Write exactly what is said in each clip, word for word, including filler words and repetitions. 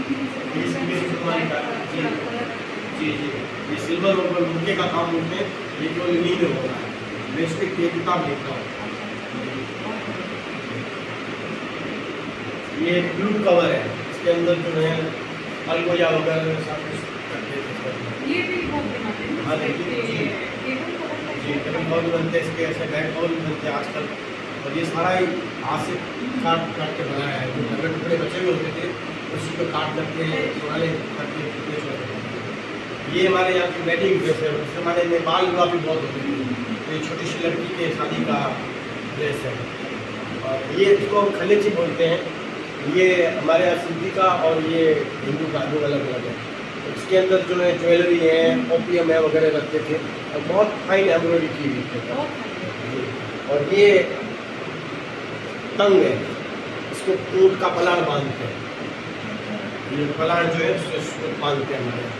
ये सिल्वर मुसलमान का जी जी जी ये सिल्वर और मुक्के का काम होते हैं, ये केवल इन्हीं में होता है। मैं इस पर ये किताब लिखता हूँ। ये ब्लू कवर है, इसके अंदर जो है अलगोया वगैरह सब कुछ ये भी बहुत बनाते हैं। हाँ जी जी टेबल कवर बनते हैं, इसके ऐसे बैग कवर भी बनते हैं आजकल। और ये सारा ही हाथ से काट काट के बनाया है, जो टुकड़े टुकड़े बचे हुए होते थे उसी को काट करके वाले करके टुकड़े छोड़े। ये हमारे यहाँ की वेडिंग ड्रेस है, उस जमाने में बाल विवाह भी बहुत होते थे, तो ये छोटी सी लड़की के शादी का ड्रेस है। और ये इसको खलेची बोलते हैं। ये हमारे यहाँ सिंधी का और ये हिंदू का दो अलग अलग है। इसके अंदर जो है ज्वेलरी है, ओपियम है वगैरह रखते थे, और बहुत फाइन एम्ब्रॉयडरी की हुई थी। और ये तंग है, इसको ऊँट का पलाण बांधते हैं, ये पलाण जो है उसको बांधते हैं हमारे।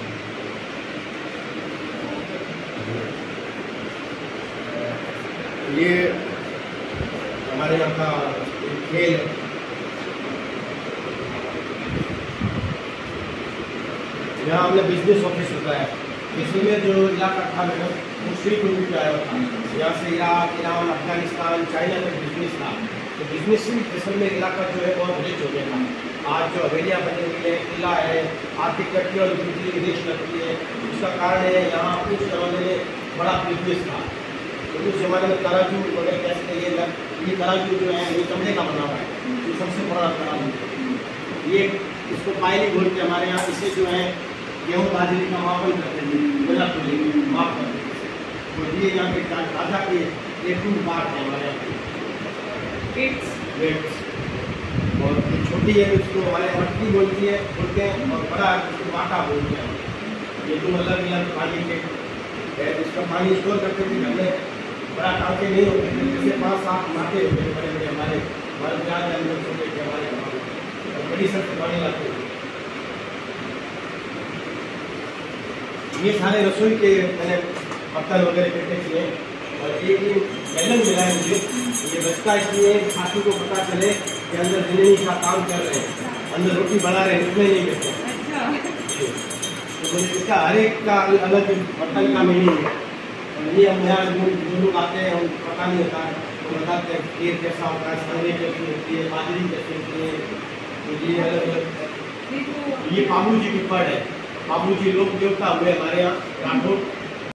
ये हमारे यहाँ का खेल है। यहाँ हमने बिजनेस ऑफिस होता है, इसी में जो इलाका था मेरा वो स्ट्रीट रूट पे आया था। यहाँ से इराक, ईरान, अफगानिस्तान, चाइना तक बिजनेस था। तो बिजनेस जैसलमेर इलाका जो है बहुत रिच हो गया था। आज जो हवेलियाँ बनी हुई है, किला है, आर्थिक तरक्की और बिजली देश लगती है, उसका कारण है यहाँ उस जमाने में बड़ा बिजनेस था। तो उस जमाने में तराजू वगैरह कैसे ये लग, ये तराजू जो है ये चमड़े का बना हुआ है, ये सबसे बड़ा तराजू। ये इसको पायली बोलते हैं हमारे यहाँ। इसे जो है गेहूँ बाजरे का मापन करते हैं, बोला तो माप करते हैं। तो ये यहाँ पे ताजा के एक पार्ट है हमारे यहाँ वेट्स वेट्स। और छोटी है उसको हमारे मटकी बोलती है बोलते हैं, और बड़ा उसको बाटा बोलते हैं। ये दो अलग अलग पानी के इसका पानी स्टोर करते थे घर में। बड़ा टाँके नहीं होते थे, जैसे पाँच सात नाके होते थे बड़े बड़े हमारे हमारे प्याज अंदर छोटे थे हमारे गाँव में, और बड़ी सख्त पानी लाते थे। ये सारे रसोई के मैंने बर्तन वगैरह इकट्ठे किए। और एक ये बैलन मिला है मुझे, ये बचता इसलिए साथी को पता चले कि अंदर जिलेनी का काम कर रहे हैं, अंदर रोटी बना रहे हैं, उसमें नहीं करते। तो मुझे इसका हर एक का अलग बर्तन का मीनिंग है। और ये हम यहाँ जो लोग आते हैं उनको पता नहीं होता है, तो बताते हैं खीर कैसा होता है, सवरी कैसी होती है, बाजरी कैसी होती है। तो ये अलग अलग। ये बाबू जी की पड़ है, बाबू जी लोक देवता हुए हमारे यहाँ राठौर।